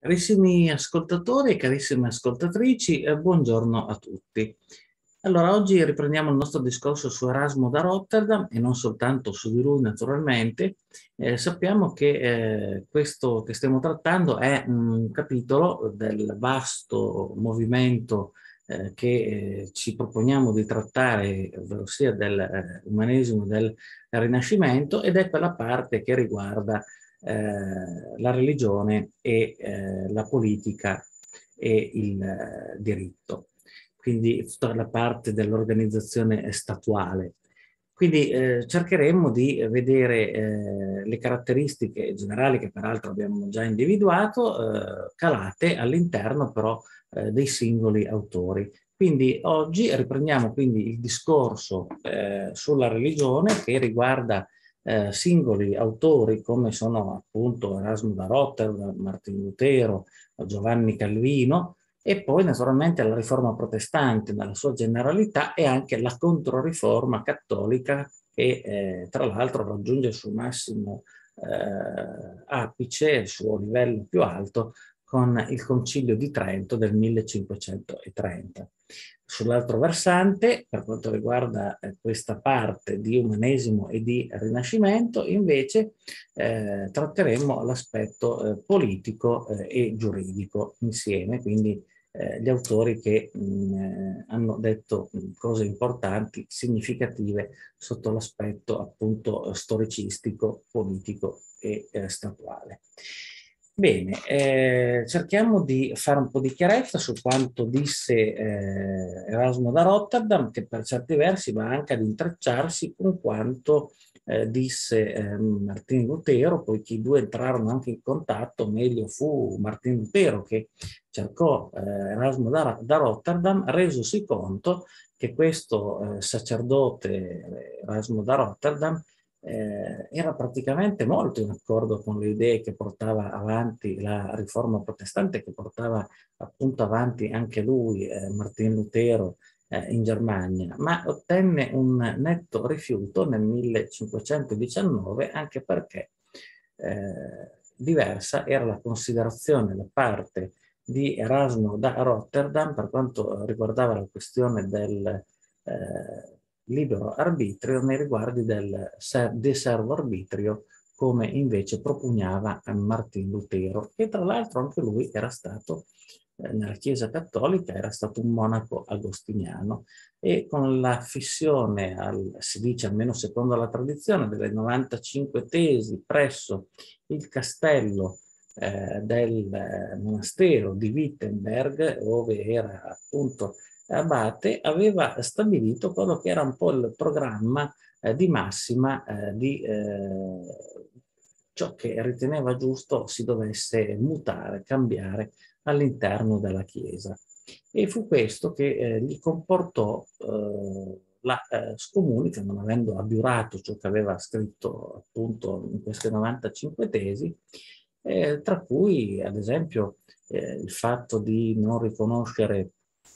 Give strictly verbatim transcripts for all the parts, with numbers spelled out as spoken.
Carissimi ascoltatori e carissime ascoltatrici, eh, buongiorno a tutti. Allora, oggi riprendiamo il nostro discorso su Erasmo da Rotterdam e non soltanto su di lui, naturalmente. Eh, sappiamo che eh, questo che stiamo trattando è un capitolo del vasto movimento eh, che eh, ci proponiamo di trattare, ovvero sia del eh, umanesimo del Rinascimento, ed è quella parte che riguarda eh, la religione e eh, la politica e il eh, diritto, quindi tutta la parte dell'organizzazione statuale. Quindi eh, cercheremo di vedere eh, le caratteristiche generali che peraltro abbiamo già individuato, eh, calate all'interno però eh, dei singoli autori. Quindi oggi riprendiamo quindi il discorso eh, sulla religione che riguarda eh, singoli autori come sono appunto Erasmo da Rotterdam, Martin Lutero, Giovanni Calvino, e poi naturalmente la riforma protestante nella sua generalità e anche la controriforma cattolica che eh, tra l'altro raggiunge il suo massimo eh, apice, il suo livello più alto con il Concilio di Trento del millecinquecentotrenta. Sull'altro versante, per quanto riguarda eh, questa parte di umanesimo e di rinascimento, invece eh, tratteremo l'aspetto eh, politico eh, e giuridico insieme, quindi eh, gli autori che mh, eh, hanno detto mh, cose importanti, significative sotto l'aspetto appunto storicistico, politico e eh, statuale. Bene, eh, cerchiamo di fare un po' di chiarezza su quanto disse eh, Erasmo da Rotterdam, che per certi versi va anche ad intrecciarsi con quanto eh, disse eh, Martin Lutero, poiché i due entrarono anche in contatto. Meglio fu Martin Lutero che cercò eh, Erasmo da, da Rotterdam, resosi conto che questo eh, sacerdote eh, Erasmo da Rotterdam eh, era praticamente molto in accordo con le idee che portava avanti la riforma protestante, che portava appunto avanti anche lui, eh, Martin Lutero, eh, in Germania, ma ottenne un netto rifiuto nel millecinquecentodiciannove anche perché eh, diversa era la considerazione da parte di Erasmo da Rotterdam per quanto riguardava la questione del eh, libero arbitrio nei riguardi del de servo arbitrio, come invece propugnava Martin Lutero, che tra l'altro anche lui era stato eh, nella Chiesa Cattolica, era stato un monaco agostiniano, e con la fissione, al, si dice almeno secondo la tradizione, delle novantacinque tesi presso il castello eh, del eh, monastero di Wittenberg, dove era appunto abate, aveva stabilito quello che era un po' il programma eh, di massima eh, di eh, ciò che riteneva giusto si dovesse mutare, cambiare all'interno della Chiesa. E fu questo che eh, gli comportò eh, la eh, scomunica, non avendo abiurato ciò che aveva scritto appunto in queste novantacinque tesi, eh, tra cui ad esempio eh, il fatto di non riconoscere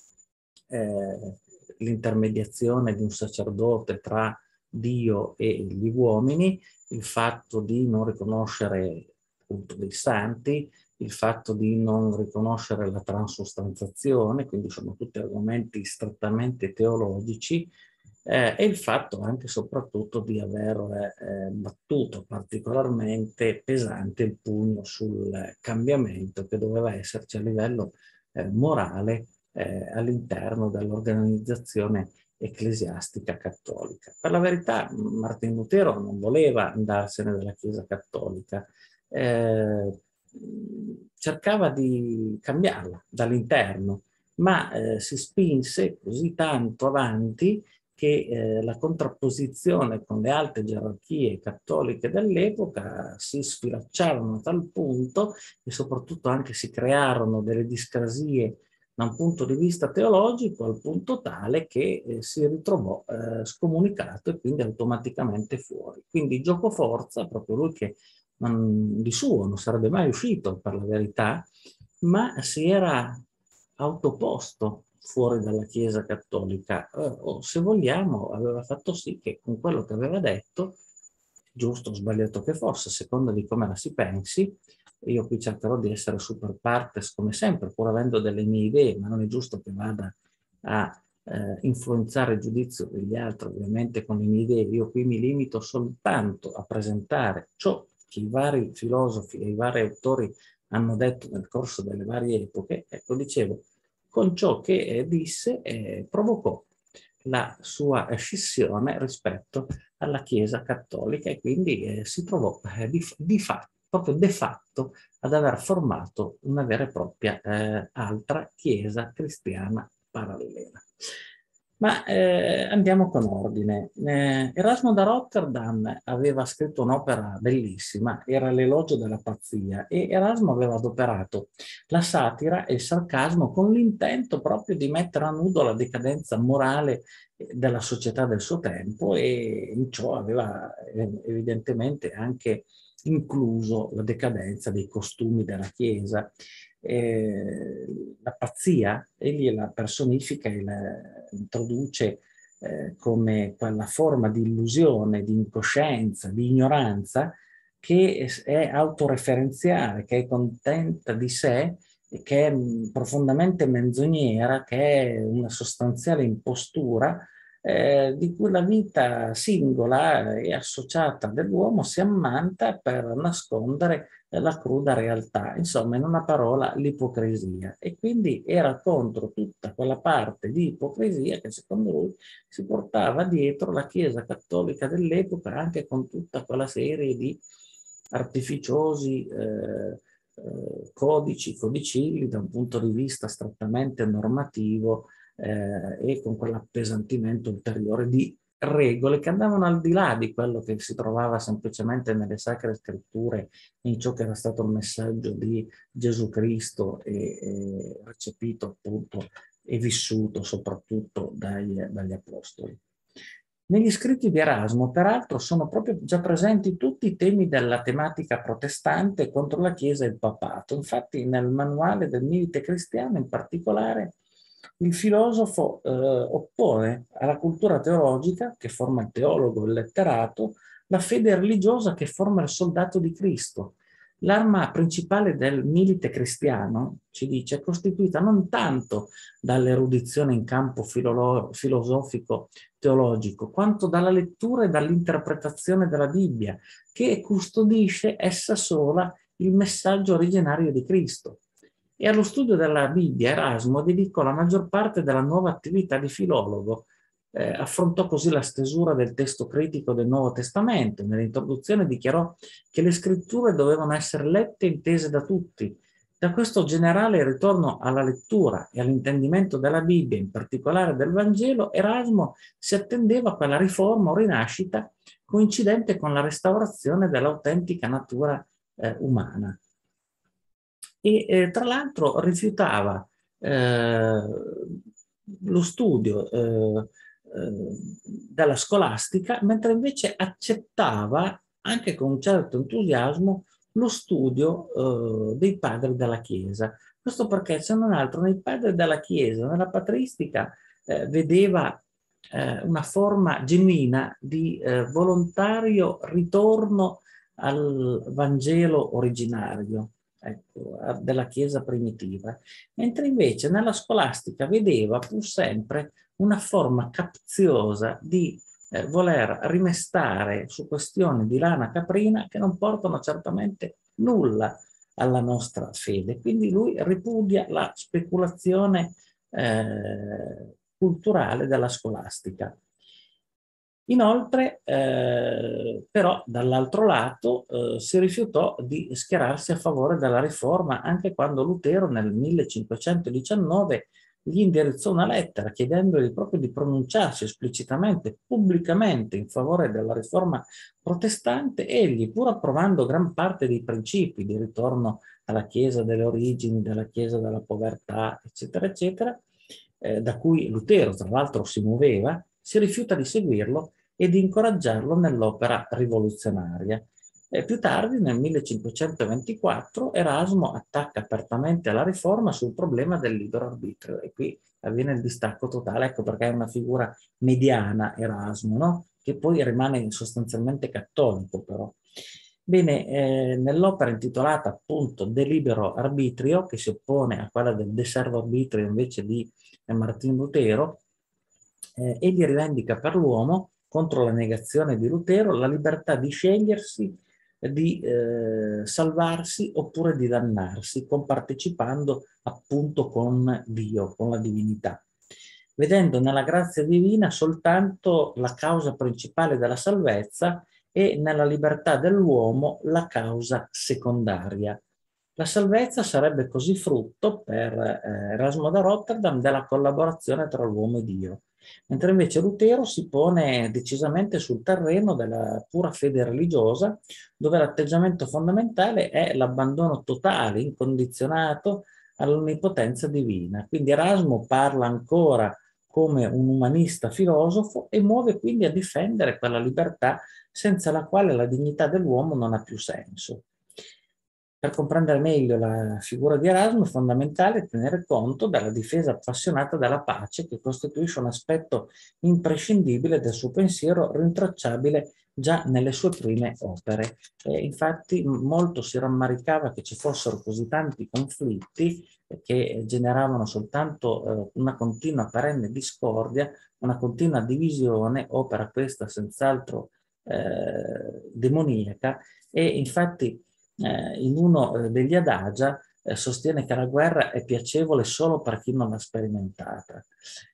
eh, l'intermediazione di un sacerdote tra Dio e gli uomini, il fatto di non riconoscere appunto dei santi, il fatto di non riconoscere la transustanzazione, quindi sono tutti argomenti strettamente teologici, eh, e il fatto anche e soprattutto di aver eh, battuto particolarmente pesante il pugno sul cambiamento che doveva esserci a livello eh, morale eh, all'interno dell'organizzazione ecclesiastica cattolica. Per la verità, Martin Lutero non voleva andarsene dalla Chiesa cattolica, eh, cercava di cambiarla dall'interno, ma eh, si spinse così tanto avanti che eh, la contrapposizione con le alte gerarchie cattoliche dell'epoca si sfilacciarono a tal punto e soprattutto anche si crearono delle discrasie da un punto di vista teologico, al punto tale che eh, si ritrovò eh, scomunicato e quindi automaticamente fuori. Quindi gioco forza, proprio lui che non, di suo non sarebbe mai uscito per la verità, ma si era autoposto fuori dalla Chiesa cattolica, eh, o se vogliamo aveva fatto sì che con quello che aveva detto, giusto o sbagliato che fosse, a seconda di come la si pensi, io qui cercherò di essere super partes come sempre, pur avendo delle mie idee, ma non è giusto che vada a eh, influenzare il giudizio degli altri, ovviamente con le mie idee. Io qui mi limito soltanto a presentare ciò che i vari filosofi e i vari autori hanno detto nel corso delle varie epoche. Ecco, dicevo, con ciò che eh, disse eh, provocò la sua scissione rispetto alla Chiesa cattolica e quindi eh, si trovò eh, di, di fatto, proprio de facto, ad aver formato una vera e propria eh, altra Chiesa cristiana parallela. Ma eh, andiamo con ordine. Eh, Erasmo da Rotterdam aveva scritto un'opera bellissima, era l'Elogio della pazzia, e Erasmo aveva adoperato la satira e il sarcasmo con l'intento proprio di mettere a nudo la decadenza morale della società del suo tempo, e in ciò aveva evidentemente anche incluso la decadenza dei costumi della Chiesa. Eh, la pazzia, egli la personifica e la introduce eh, come quella forma di illusione, di incoscienza, di ignoranza che è autoreferenziale, che è contenta di sé, che è profondamente menzognera, che è una sostanziale impostura eh, di cui la vita singola e associata dell'uomo si ammanta per nascondere la cruda realtà, insomma, in una parola, l'ipocrisia. E quindi era contro tutta quella parte di ipocrisia che secondo lui si portava dietro la Chiesa cattolica dell'epoca, anche con tutta quella serie di artificiosi eh, eh, codici, codicilli da un punto di vista strettamente normativo eh, e con quell'appesantimento ulteriore di regole che andavano al di là di quello che si trovava semplicemente nelle sacre scritture, in ciò che era stato il messaggio di Gesù Cristo e, e recepito appunto e vissuto soprattutto dai, dagli apostoli. Negli scritti di Erasmo, peraltro, sono proprio già presenti tutti i temi della tematica protestante contro la Chiesa e il papato. Infatti, nel manuale del Milite Cristiano, in particolare, il filosofo eh, oppone alla cultura teologica, che forma il teologo e il letterato, la fede religiosa che forma il soldato di Cristo. L'arma principale del Milite Cristiano, ci dice, è costituita non tanto dall'erudizione in campo filolo- filosofico teologico, quanto dalla lettura e dall'interpretazione della Bibbia, che custodisce essa sola il messaggio originario di Cristo. E allo studio della Bibbia Erasmo dedicò la maggior parte della nuova attività di filologo. Eh, affrontò così la stesura del testo critico del Nuovo Testamento. Nell'introduzione dichiarò che le scritture dovevano essere lette e intese da tutti. Da questo generale ritorno alla lettura e all'intendimento della Bibbia, in particolare del Vangelo, Erasmo si attendeva a quella riforma o rinascita coincidente con la restaurazione dell'autentica natura eh, umana. E eh, tra l'altro rifiutava eh, lo studio eh, eh, della scolastica, mentre invece accettava anche con un certo entusiasmo lo studio eh, dei padri della Chiesa. Questo perché, se non altro, nei padri della Chiesa, nella patristica, eh, vedeva eh, una forma genuina di eh, volontario ritorno al Vangelo originario, ecco, della Chiesa primitiva, mentre invece nella scolastica vedeva pur sempre una forma capziosa di eh, voler rimestare su questioni di lana caprina che non portano certamente nulla alla nostra fede. Quindi lui ripudia la speculazione eh, culturale della scolastica. Inoltre, eh, però, dall'altro lato, eh, si rifiutò di schierarsi a favore della riforma anche quando Lutero nel millecinquecentodiciannove gli indirizzò una lettera chiedendogli proprio di pronunciarsi esplicitamente, pubblicamente, in favore della riforma protestante. Egli, pur approvando gran parte dei principi di ritorno alla Chiesa delle origini, della Chiesa della povertà, eccetera, eccetera, eh, da cui Lutero, tra l'altro, si muoveva, si rifiuta di seguirlo e di incoraggiarlo nell'opera rivoluzionaria. E più tardi, nel millecinquecentoventiquattro, Erasmo attacca apertamente alla riforma sul problema del libero arbitrio, e qui avviene il distacco totale. Ecco perché è una figura mediana Erasmo, no? Che poi rimane sostanzialmente cattolico, però. Bene, eh, nell'opera intitolata appunto De Libero Arbitrio, che si oppone a quella del De Servo Arbitrio invece di eh, Martin Lutero, eh, egli rivendica per l'uomo, contro la negazione di Lutero, la libertà di scegliersi, di eh, salvarsi oppure di dannarsi, compartecipando appunto con Dio, con la divinità, vedendo nella grazia divina soltanto la causa principale della salvezza e nella libertà dell'uomo la causa secondaria. La salvezza sarebbe così frutto per eh, Erasmo da Rotterdam della collaborazione tra l'uomo e Dio, mentre invece Lutero si pone decisamente sul terreno della pura fede religiosa, dove l'atteggiamento fondamentale è l'abbandono totale, incondizionato all'onnipotenza divina. Quindi Erasmo parla ancora come un umanista filosofo e muove quindi a difendere quella libertà senza la quale la dignità dell'uomo non ha più senso. Per comprendere meglio la figura di Erasmo è fondamentale tenere conto della difesa appassionata della pace, che costituisce un aspetto imprescindibile del suo pensiero, rintracciabile già nelle sue prime opere. E infatti molto si rammaricava che ci fossero così tanti conflitti che generavano soltanto eh, una continua perenne discordia, una continua divisione, opera questa senz'altro eh, demoniaca, e infatti eh, in uno eh, degli adagia eh, sostiene che la guerra è piacevole solo per chi non l'ha sperimentata.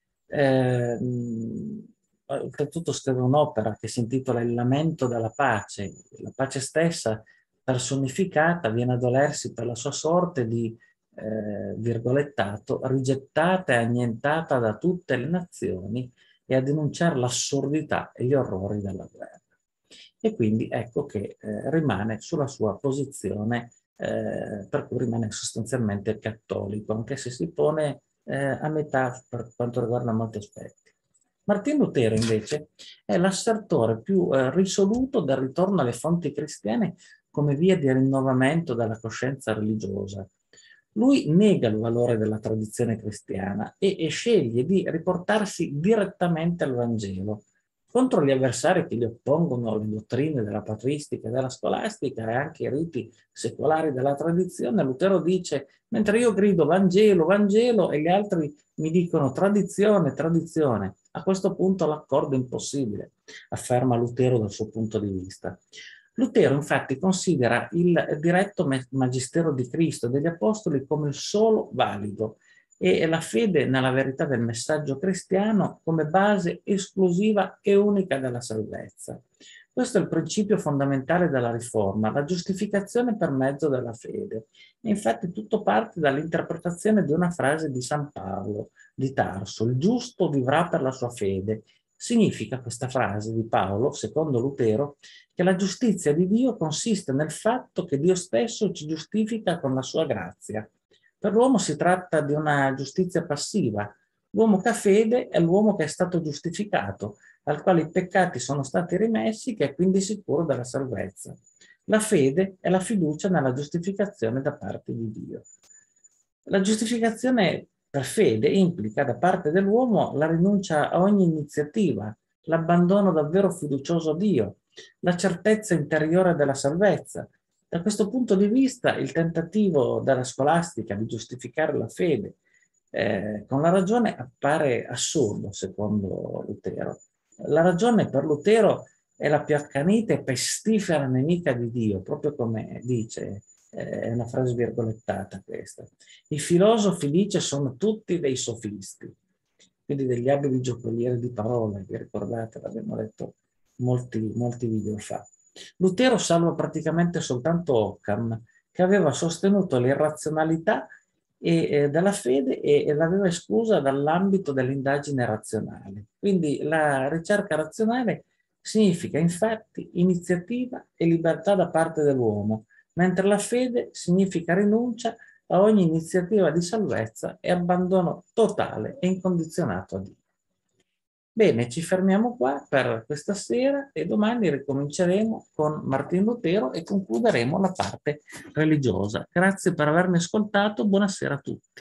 Eh, mh, oltretutto scrive un'opera che si intitola Il lamento della pace. La pace stessa personificata viene a dolersi per la sua sorte di, eh, virgolettato, rigettata e annientata da tutte le nazioni, e a denunciare l'assurdità e gli orrori della guerra. E quindi ecco che eh, rimane sulla sua posizione, eh, per cui rimane sostanzialmente cattolico, anche se si pone eh, a metà per quanto riguarda molti aspetti. Martin Lutero invece è l'assertore più eh, risoluto del ritorno alle fonti cristiane come via di rinnovamento della coscienza religiosa. Lui nega il valore della tradizione cristiana e, e sceglie di riportarsi direttamente al Vangelo. Contro gli avversari che gli oppongono le dottrine della patristica e della scolastica e anche i riti secolari della tradizione, Lutero dice: mentre io grido Vangelo, Vangelo, e gli altri mi dicono tradizione, tradizione, a questo punto l'accordo è impossibile, afferma Lutero dal suo punto di vista. Lutero infatti considera il diretto magistero di Cristo e degli Apostoli come il solo valido e la fede nella verità del messaggio cristiano come base esclusiva e unica della salvezza. Questo è il principio fondamentale della riforma, la giustificazione per mezzo della fede. E infatti tutto parte dall'interpretazione di una frase di San Paolo di Tarso: il giusto vivrà per la sua fede. Significa questa frase di Paolo, secondo Lutero, che la giustizia di Dio consiste nel fatto che Dio stesso ci giustifica con la sua grazia. Per l'uomo si tratta di una giustizia passiva. L'uomo che ha fede è l'uomo che è stato giustificato, al quale i peccati sono stati rimessi, che è quindi sicuro della salvezza. La fede è la fiducia nella giustificazione da parte di Dio. La giustificazione per fede implica da parte dell'uomo la rinuncia a ogni iniziativa, l'abbandono davvero fiducioso a Dio, la certezza interiore della salvezza. Da questo punto di vista, il tentativo della scolastica di giustificare la fede eh, con la ragione appare assurdo, secondo Lutero. La ragione per Lutero è la più accanita e pestifera nemica di Dio, proprio come dice, eh, è una frase virgolettata questa. I filosofi, dice, sono tutti dei sofisti, quindi degli abili giocolieri di parole, vi ricordate, l'abbiamo letto molti, molti video fa. Lutero salva praticamente soltanto Occam, che aveva sostenuto l'irrazionalità e, eh, della fede e, e l'aveva esclusa dall'ambito dell'indagine razionale. Quindi la ricerca razionale significa infatti iniziativa e libertà da parte dell'uomo, mentre la fede significa rinuncia a ogni iniziativa di salvezza e abbandono totale e incondizionato a Dio. Bene, ci fermiamo qua per questa sera e domani ricominceremo con Martin Lutero e concluderemo la parte religiosa. Grazie per avermi ascoltato, buonasera a tutti.